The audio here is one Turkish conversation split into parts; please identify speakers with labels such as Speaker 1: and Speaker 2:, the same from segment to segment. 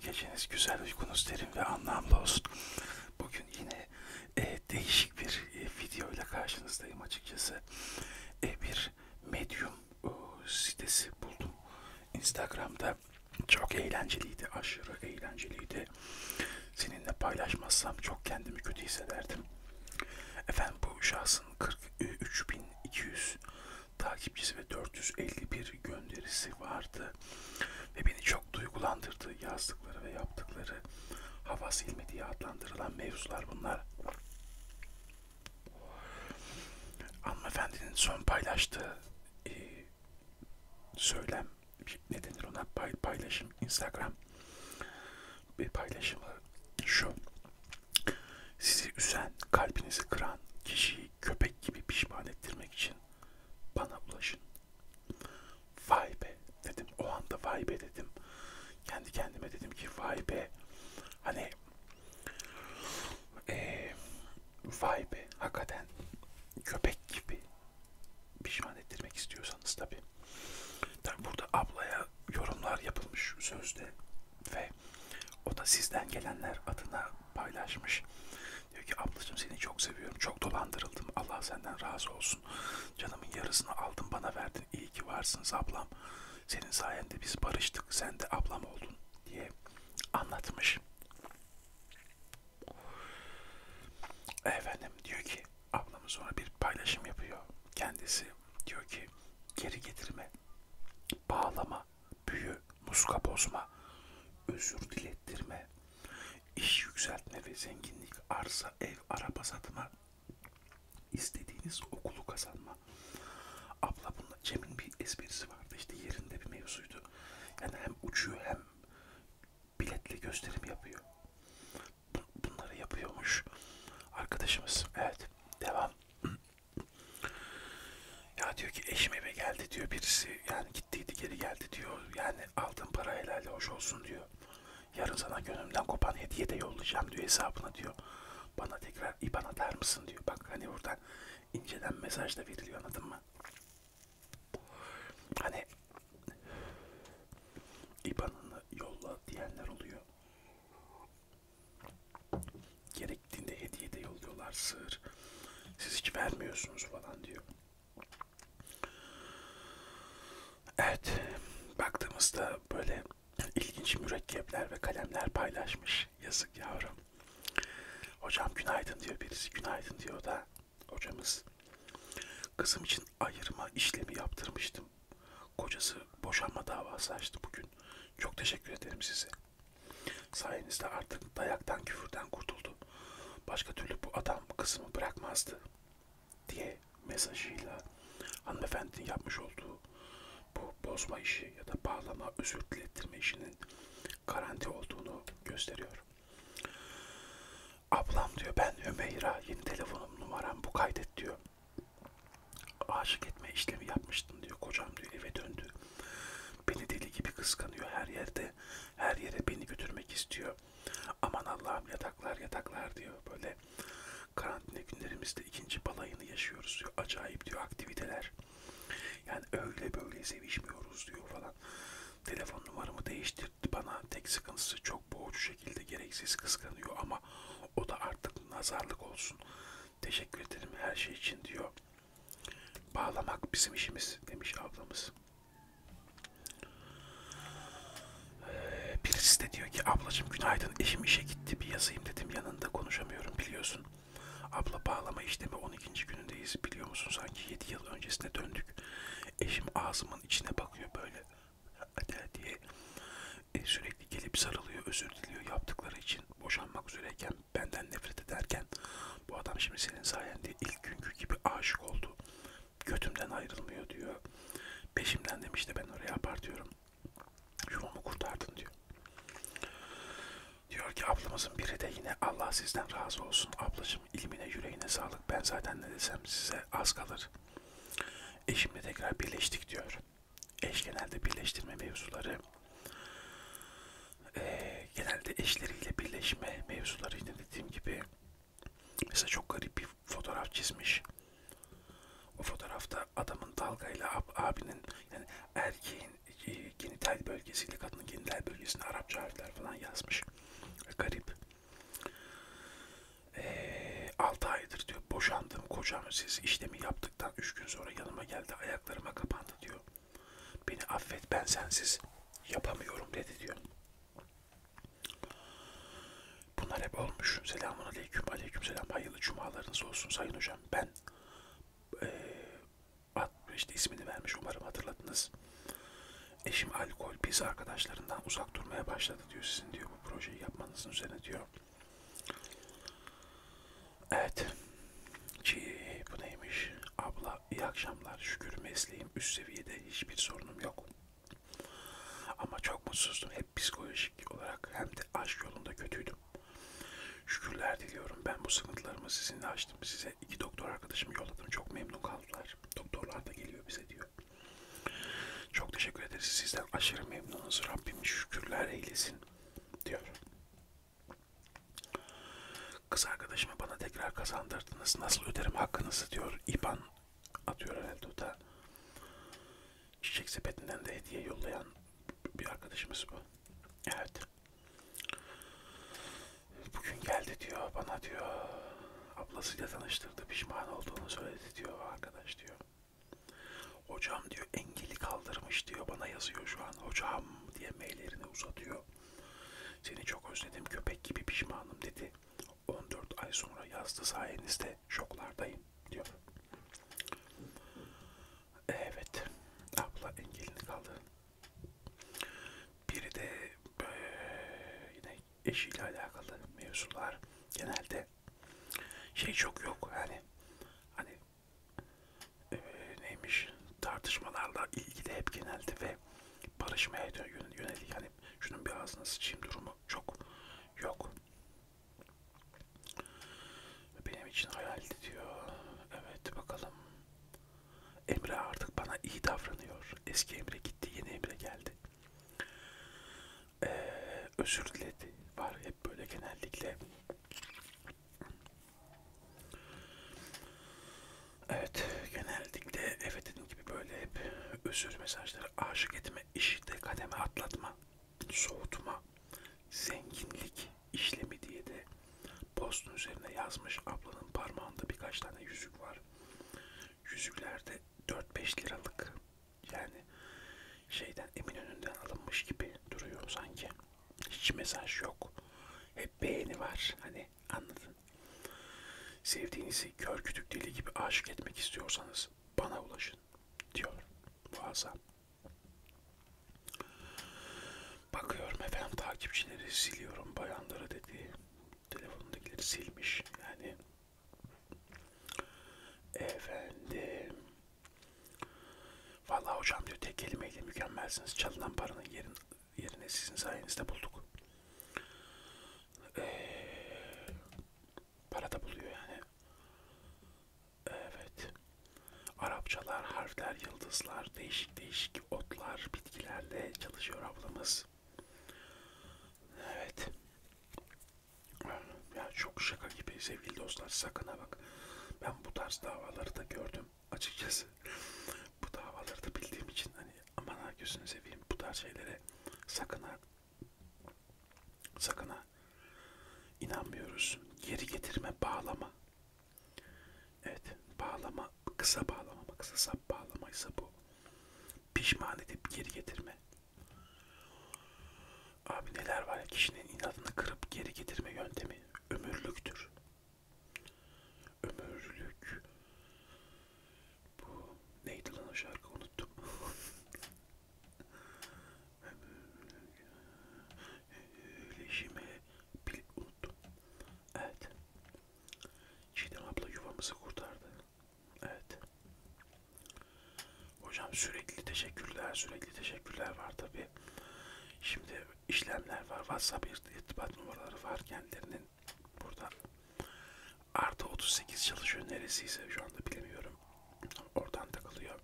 Speaker 1: Geceniz güzel, uykunuz derin ve anlamlı olsun. Bugün yine değişik bir video ile karşınızdayım açıkçası. Bir Medium sitesi buldum. Instagram'da çok eğlenceliydi, aşırı eğlenceliydi. Seninle paylaşmazsam çok kendimi kötü hissederdim. Efendim bu şahsın 43.200 takipçisi ve 451 gönderisi vardı. Ve beni çok duygulandırdı yazdıkları ve yaptıkları. Havas ilmi diye adlandırılan mevzular bunlar. Hanımefendinin son paylaştığı söylem, ne denir ona, paylaşım, Instagram bir paylaşımı şu: sizi üzen, kalbinizi kıran kişiyi köpek gibi pişman ettirmek için bana ulaşın. Vay be dedim, o anda vay be dedim. Kendi kendime dedim ki vay be, hani vay be, hakikaten köpek gibi pişman ettirmek istiyorsanız tabii. Tabii burada ablaya yorumlar yapılmış sözde ve o da sizden gelenler adına paylaşmış. Diyor ki ablacığım seni çok seviyorum, çok dolandırıldım, Allah senden razı olsun. Canımın yarısını aldın bana verdin, iyi ki varsınız ablam. Senin sayende biz barıştık, sen de ablam oldun diye anlatmış. Efendim diyor ki ablamız sonra bir paylaşım yapıyor. Kendisi diyor ki geri getirme, bağlama, büyü, muska bozma, özür dilettirme, iş yükseltme ve zenginlik, arsa, ev, araba satma, istediğiniz okulu kazanma. Abla bununla Cem'in bir esprisi vardı, işte yerinde bir mevzuydu. Yani hem uçuyor hem biletle gösterim yapıyor. Bunları yapıyormuş arkadaşımız. Evet, devam. Ya diyor ki eşim eve geldi diyor, birisi yani gittiydi geri geldi diyor. Yani aldığım para helal hoş olsun diyor. Yarın sana gönlümden kopan hediye de yollayacağım diyor hesabına diyor. Bana tekrar IBAN atar mısın diyor. Bak hani buradan inceden mesaj da veriliyor, anladın mı? Hani IBAN'ını yolla diyenler oluyor. Gerektiğinde hediye de yolluyorlar, sığır. Siz hiç vermiyorsunuz falan diyor. Evet, baktığımızda böyle ilginç mürekkepler ve kalemler paylaşmış. Yazık yavrum. Hocam günaydın diyor birisi. Günaydın diyor da hocamız. Kızım için ayırma işlemi yaptırmıştım. Kocası boşanma davası açtı bugün. Çok teşekkür ederim size. Sayenizde artık dayaktan, küfürden kurtuldu. Başka türlü bu adam kızımı bırakmazdı diye mesajıyla hanımefendinin yapmış olduğu bu bozma işi ya da bağlama, özür dilettirme işinin garanti olduğunu gösteriyor. Ablam diyor ben Hümeyra, yeni telefonum numaram bu, kaydet diyor. Aşık etme işlemi yapmıştım diyor. Kocam diyor eve döndü. Beni deli gibi kıskanıyor her yerde. Her yere beni götürmek istiyor. Aman Allah'ım yataklar yataklar diyor. Böyle karantina günlerimizde ikinci balayını yaşıyoruz diyor. Acayip diyor aktiviteler. Yani öyle böyle sevişmiyoruz diyor falan. Telefon numaramı değiştirdi bana. Tek sıkıntısı çok boğucu şekilde gereksiz kıskanıyor ama o da artık nazarlık olsun. Teşekkür ederim her şey için diyor. Bağlamak bizim işimiz demiş ablamız. Birisi de diyor ki ablacığım günaydın, eşim işe gitti, bir yazayım dedim, yanında konuşamıyorum biliyorsun. Abla bağlama işlemi 12. günündeyiz, biliyor musun, sanki 7 yıl öncesine döndük. Eşim ağzımın içine bakıyor böyle diye sürekli gelip sarılıyor, özür diliyor yaptıkları için. Boşanmak üzereyken, benden nefret ederken bu adam şimdi senin sayende ilk günkü gibi aşık oldu. Götümden ayrılmıyor diyor. Peşimden demiş de ben oraya abartıyorum. Yuvamı kurtardın diyor. Diyor ki ablamızın biri de yine Allah sizden razı olsun. Ablacığım ilmine yüreğine sağlık. Ben zaten ne desem size az kalır. Eşimle tekrar birleştik diyor. Eş genelde birleştirme mevzuları genelde eşleriyle birleşme mevzularıydı dediğim gibi. Mesela çok garip bir fotoğraf çizmiş. O fotoğrafta adamın dalgayla abinin, yani erkeğin genital bölgesiyle kadının genital bölgesini Arapça Arapça harfler falan yazmış. Garip. 6 aydır diyor boşandım kocam, siz işlemi yaptıktan 3 gün sonra yanıma geldi, ayaklarıma kapandı diyor. Beni affet, ben sensiz yapamıyorum dedi diyor. Bunlar hep olmuş. Selamun aleyküm. Aleyküm selam. Hayırlı cumalarınız olsun sayın hocam. Ben işte ismini vermiş, umarım hatırladınız. Eşim alkol, biz arkadaşlarından uzak durmaya başladı diyor. Sizin diyor bu projeyi yapmanızın üzerine diyor. Evet. Bu neymiş? Abla iyi akşamlar. Şükür mesleğim üst seviyede, hiçbir sorunum yok. Ama çok mutsuzdum. Hep psikolojik olarak hem de aşk yolunda kötüydüm. Şükürler diliyorum. Ben bu sıkıntılarımı sizinle açtım. Size 2 doktor arkadaşımı yolladım. Çok memnun kaldılar. Doktorlar da geliyor bize diyor. Çok teşekkür ederiz. Sizden aşırı memnunuz. Rabbim şükürler eylesin diyor. Kız arkadaşımı bana tekrar kazandırdınız. Nasıl öderim hakkınızı diyor. İban atıyor herhalde o da. Çiçek sepetinden de hediye yollayan bir arkadaşımız bu. Evet. Bugün geldi diyor bana diyor. Ablasıyla tanıştırdı. Pişman olduğunu söyledi diyor arkadaş diyor. Hocam diyor engeli kaldırmış diyor. Bana yazıyor şu an. Hocam diye maillerini uzatıyor. Seni çok özledim, köpek gibi pişmanım dedi. 14 ay sonra yazdı, sayenizde şoklardayım diyor. Evet. Abla engelini kaldı. Biri de yine eşiyle alakalı mevzular. Genelde çok yok yani. Hani neymiş? Tartışmalarla ilgili hep genelde ve barışmaya yönelik, hani şunun bir ağzına sıçayım durumu çok yok. Benim için hayaldi diyor. Evet bakalım. Emre artık bana iyi davranıyor. Eski Emre gitti, yeni Emre geldi. Özür diledi. Var hep böyle genellikle. Evet, genellikle evet dediğim gibi böyle hep özür mesajları, aşık etme, işte kademe atlatma, soğutma, zenginlik işlemi diye de postun üzerine yazmış. Ablanın parmağında birkaç tane yüzük var. Yüzüklerde 4-5 liralık. Yani Eminönü'nden alınmış gibi duruyor sanki. Hiç mesaj yok. Hep beğeni var. Hani anladın. Sevdiğinizi kör kütük deli gibi aşık etmek istiyorsanız bana ulaşın diyor. Muazzam. Bakıyorum efendim, takipçileri siliyorum, bayanları dedi. Telefonundakileri silmiş. Yani efendim. Vallahi hocam diyor, tek kelimeyle mükemmelsiniz. Çalınan paranın yerine sizin sayenizde bulduk. Para da buluyor yani. Evet. Arapçalar, harfler, yıldızlar, değişik değişik otlar, bitkilerle çalışıyor ablamız. Evet. Ya çok şaka gibi sevgili dostlar, sakın ha bak. Ben bu tarz davaları da gördüm açıkçası. Bu davaları da bildiğim için hani aman ha gözünü seveyim, bu tarz şeylere sakın ha inanmıyoruz. Geri getirme, bağlama. Evet, bağlama, kısa bağlama mı, kısa sap bağlamaysa bu. Pişman edip geri getirme. Abi neler var ya, kişinin inadını kırıp geri getirme yöntemi ömürlüktür. Ömürlük. Bu neydi lan o şarkı, unuttum. Öyleyişime unuttum. Evet. Çiğdem abla yuvamızı kurtardı. Evet. Hocam sürekli teşekkürler var tabi. Şimdi işlemler var. WhatsApp irtibat numaraları var kendilerinin. Burada artı 38 çalışıyor, neresiyse şu anda bilemiyorum. Oradan takılıyor.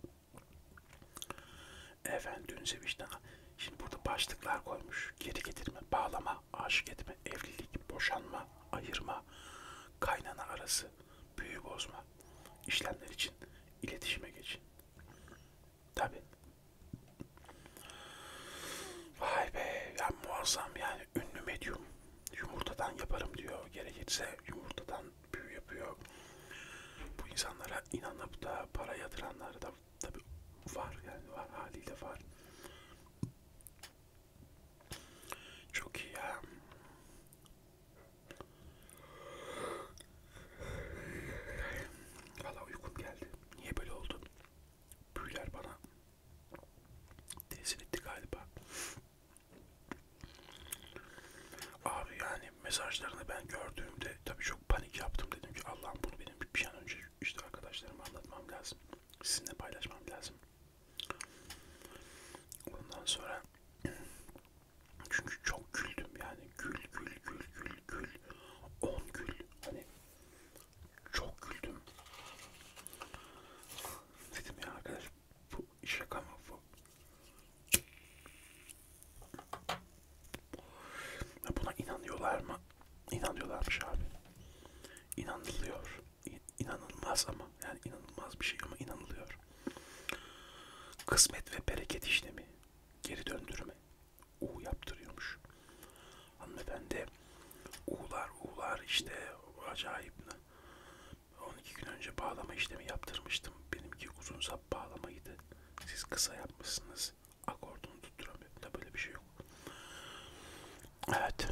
Speaker 1: Efendim dün sevişten. Şimdi burada başlıklar koymuş. Geri getirme, bağlama, aşık etme, evlilik, boşanma, ayırma, kaynana arası, büyü bozma. İşlemler için iletişime geçin. Tabi. Vay be ya, geçse yumurtadan büyü yapıyor. Bu insanlara inanıp da para yatıranlar da tabii var, yani var, haliyle var. Çok iyi ya. Valla uykum geldi. Niye böyle oldu? Büyüler bana tesir etti galiba. Abi yani mesajlarını ben gördüğümde tabii çok panik yaptım. Dedim ki Allah'ım bunu benim bir an önce işte arkadaşlarıma anlatmam lazım. Sizinle paylaşmam lazım. Ondan sonra çünkü çok güldüm yani. Gül. 10 gül. Hani çok güldüm. Dedim ya arkadaş, bu şaka mı bu? Buna inanıyorlar mı? İnanıyorlarmış abi. İnanılıyor. İnanılmaz ama. Yani inanılmaz bir şey ama inanılıyor. Kısmet ve bereket işlemi. Geri döndürme. U yaptırıyormuş. Hanımefendi uğurlar işte acayip. 12 gün önce bağlama işlemi yaptırmıştım. Benimki uzun sap bağlamaydı. Siz kısa yapmışsınız. Akordunu tutturamıyorum da böyle bir şey yok. Evet.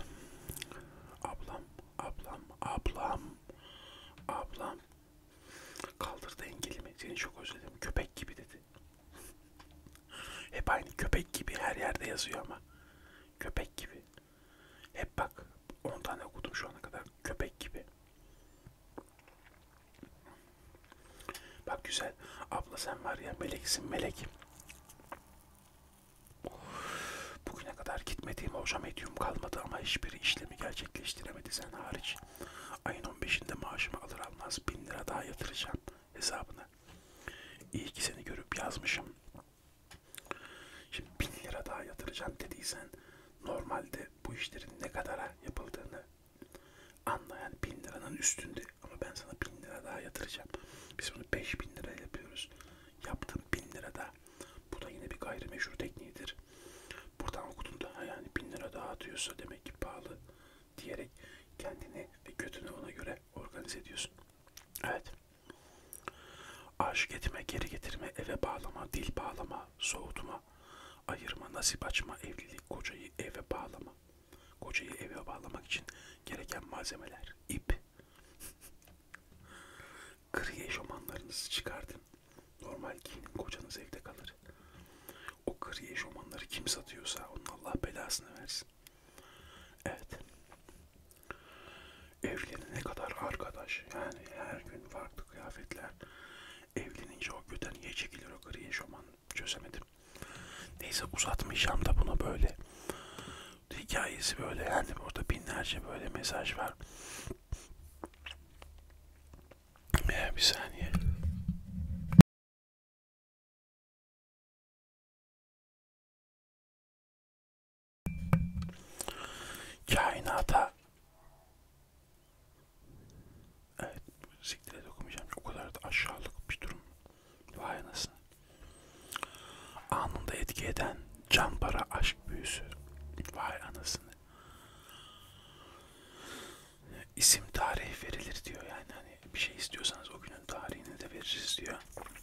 Speaker 1: Ablam kaldırdı engelimi. Seni çok özledim. Köpek gibi dedi. Hep aynı köpek gibi her yerde yazıyor ama. Köpek gibi. Hep bak 10 tane okudum şu ana kadar. Köpek gibi. Bak güzel. Abla sen var ya meleksin melek. Bugüne kadar gitmediğim hoca medyum kalmadı ama hiçbiri işlemi gerçekleştiremedi sen hariç. Ayın 15'inde maaşımı alır almaz 1000 lira daha yatıracağım hesabına. İyi ki seni görüp yazmışım. Şimdi 1000 lira daha yatıracağım dediysen normalde bu işlerin ne kadara yapıldığını anla, yani 1000 liranın üstünde ama ben sana 1000 lira daha yatıracağım. Biz bunu 5000 liraya yapıyoruz. Yaptığım 1000 lira da bu da yine bir gayrimeşru tekniğidir. Buradan okuduğunda yani 1000 lira daha atıyorsa demek ki pahalı diyerek kendini ve götünü ona göre organize ediyorsun. Evet. Aşık etme, geri getirme, eve bağlama, dil bağlama, soğutma, ayırma, nasip açma, evlilik, kocayı eve bağlama. Kocayı eve bağlamak için gereken malzemeler: ip, gri eşofmanlarınızı çıkartın. Normal giyinin, kocanız evde kalır. O gri eşofmanları kim satıyorsa onun Allah belasını versin. Evet. Evlenene kadar arkadaş, yani her gün farklı kıyafetler. Evlenince o göten niye çekilir o gri eşofman, çözemedim. Neyse uzatmayacağım da bunu böyle. Hikayesi böyle, yani orada binlerce böyle mesaj var. Bir saniye. Kainata. Evet, siktire dokumayacağım. O kadar da aşağılık bir durum. Vay anasını. Anında etki eden can para aşk büyüsü. Vay anasını. İsim tarihi verilir diyor, yani hani bir şey istiyorsanız o günün tarihini de veririz diyor.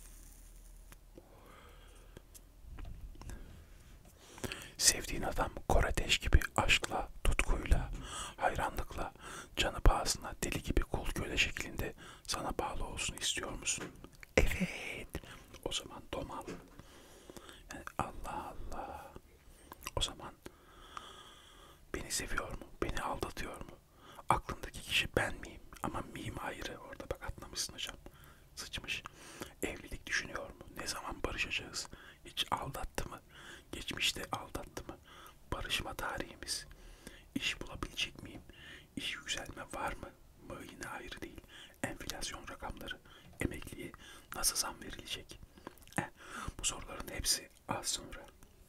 Speaker 1: Sevdiğin adam Koreteş gibi aşkla, tutkuyla, hayranlıkla, canı pahasına deli gibi kul köle şeklinde sana bağlı olsun istiyor musun? Evet. O zaman domal. Yani Allah Allah. O zaman beni seviyor mu? Beni aldatıyor mu? Aklındaki kişi ben miyim? Ama miyim ayrı. Orada bak atlamışsın hocam. Sıçmış. Evlilik düşünüyor mu? Ne zaman barışacağız? Hiç aldattı mı? Geçmişte aldattı mı? Barışma tarihimiz. İş bulabilecek miyim? İş yükselme var mı? Mı yine ayrı değil. Enflasyon rakamları. Emekliye nasıl zam verilecek? Bu soruların hepsi az sonra.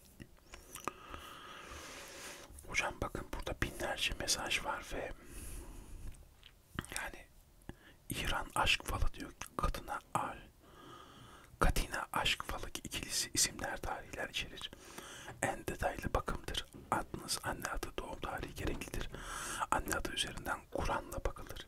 Speaker 1: Hocam bakın burada binlerce mesaj var ve yani İran aşk falı diyor. Katina aşk falı ikilisi isimler, tarihler içerir. En detaylı bakımdır. Adınız, anne adı, doğum tarihi gereklidir. Anne adı üzerinden Kur'an'la bakılır.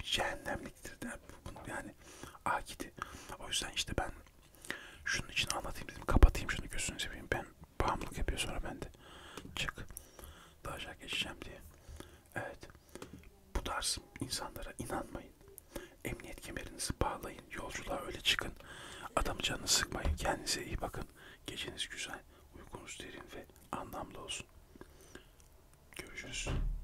Speaker 1: cehennemliktir der. Yani akidi. O yüzden işte ben şunun için anlatayım dedim. Kapatayım şunu, gözünü seveyim. Ben bağımlılık yapıyor sonra bende. Çık. Daha aşağı geçeceğim diye. Evet. Bu tarz insanlara inanmayın. Emniyet kemerinizi bağlayın. Yolculuğa öyle çıkın. Adamın canını sıkmayın. Kendinize iyi bakın. Geceniz güzel. Uykunuz derin ve anlamlı olsun. Görüşürüz.